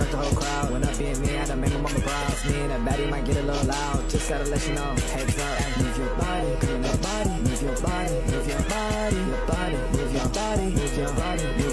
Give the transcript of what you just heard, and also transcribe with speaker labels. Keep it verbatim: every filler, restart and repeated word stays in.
Speaker 1: attract the whole crowd. When I be in me, I done make my mama proud. Me and that baddie might get a little loud. Just gotta let you know, heads up. Move your body, move your body, move your body, move your body, your body, move your body, move your body, move